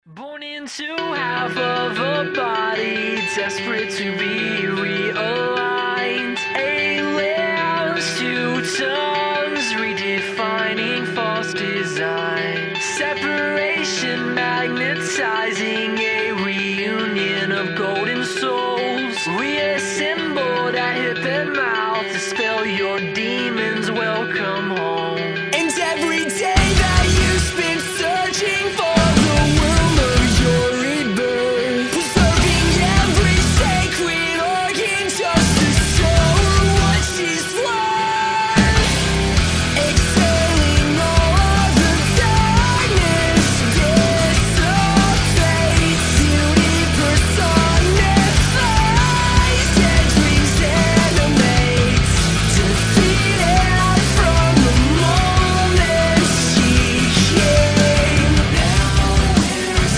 Born into half of a body, desperate to be realigned. A limbs, two tongues, redefining false design. Separation, magnetizing a reunion of golden souls. Reassembled at hip and mouth, dispel your demons, welcome home. And every day that you spend searching for the womb of your rebirth, preserving every sacred organ just to show what she's worth. Exhaling all of the darkness, dissipates. Beauty personifies and dreams animates. Defeated from the moment she came. Now we're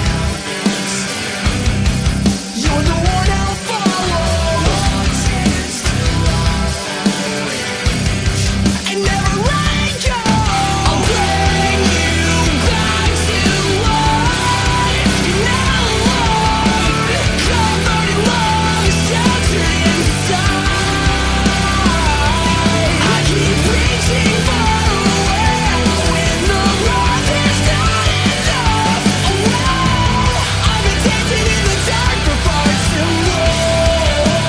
salvaged. You're the one I'll follow. And never let go. I'll bring you back to life. Now alone, covered in love, sheltered inside. I keep reaching for a well when the love is not enough. Oh well, I've been dancing in the dark for far too long.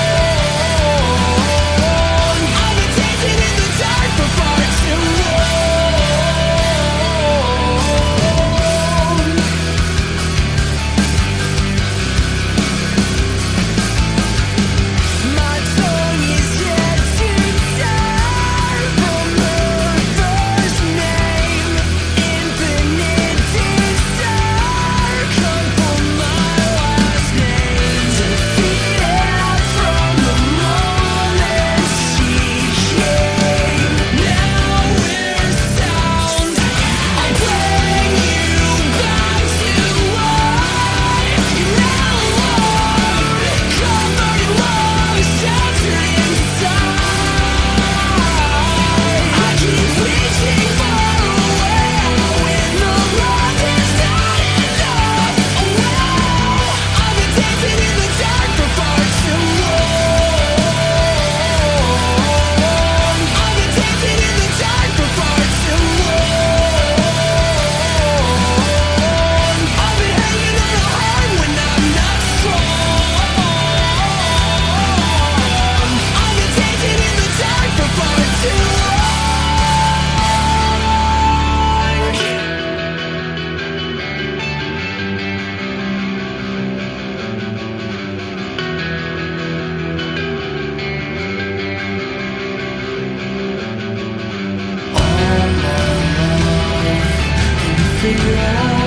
I've been dancing in the dark for far too long. My tongue is yet to turn from her first name. Infinite desire, come for my last name. Defeated from the moment she came. Now we're sound. I'll bring you back to life. Now alone, covered in love, sheltered inside. I keep reaching for a well when the love is not enough. Oh well, I've been dancing in the dark for far too long. I've been dancing in the dark for far too long. I've been hanging on to heart when I'm not strong. I've been dancing in the dark for far too long. Figure out